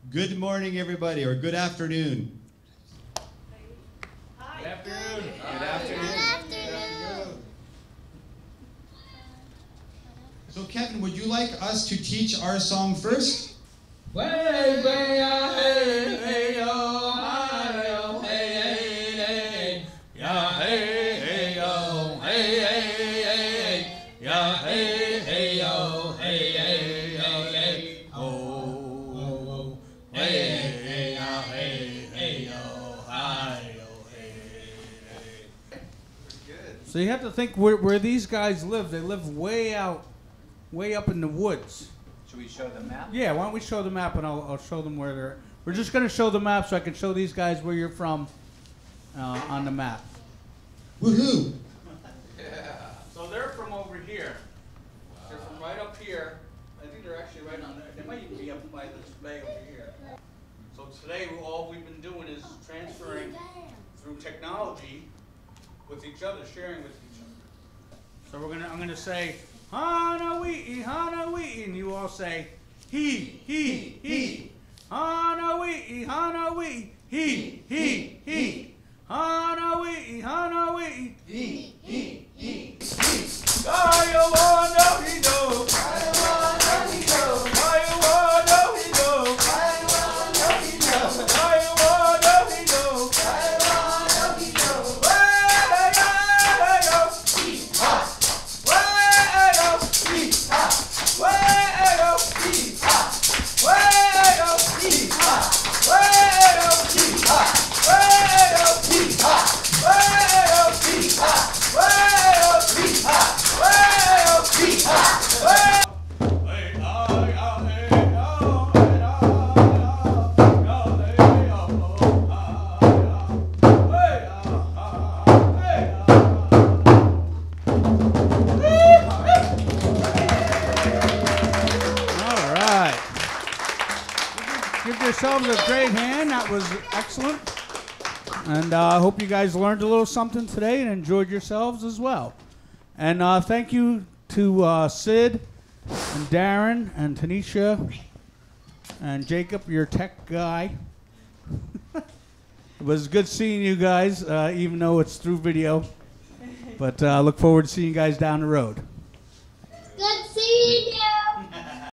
Good morning, everybody, or good afternoon. Hi. Good afternoon. Good afternoon. So, Kevin, would you like us to teach our song first? Way, way, hey, hey, yo, hi, yo, hey, hey, hey, yeah, hey, hey, yo, hey, hey, hey, yeah, hey, hey, yo, hey, hey, yo, hey, oh, hey, hey, yeah, hey, hey, yo, hi, yo, hey, hey. So you have to think where these guys live. They live way up in the woods. Should we show the map? Yeah, why don't we show the map and I'll show them where they're. We're just going to show the map so I can show these guys where you're from on the map. Woohoo! So they're from over here. They're from right up here. I think they're actually right on there. They might even be up by this bay over here. So today all we've been doing is transferring through technology with each other, sharing with each other. So I'm gonna say Hanawi'i, Hanawi'i, and you all say he. Hanawi'i, Hanawi'i, he. Hanawi'i, Hanawi'i, he. Give yourselves a great hand. That was excellent. And I hope you guys learned a little something today and enjoyed yourselves as well. And thank you to Sid and Darren and Tanisha and Jacob, your tech guy. It was good seeing you guys, even though it's through video. But look forward to seeing you guys down the road.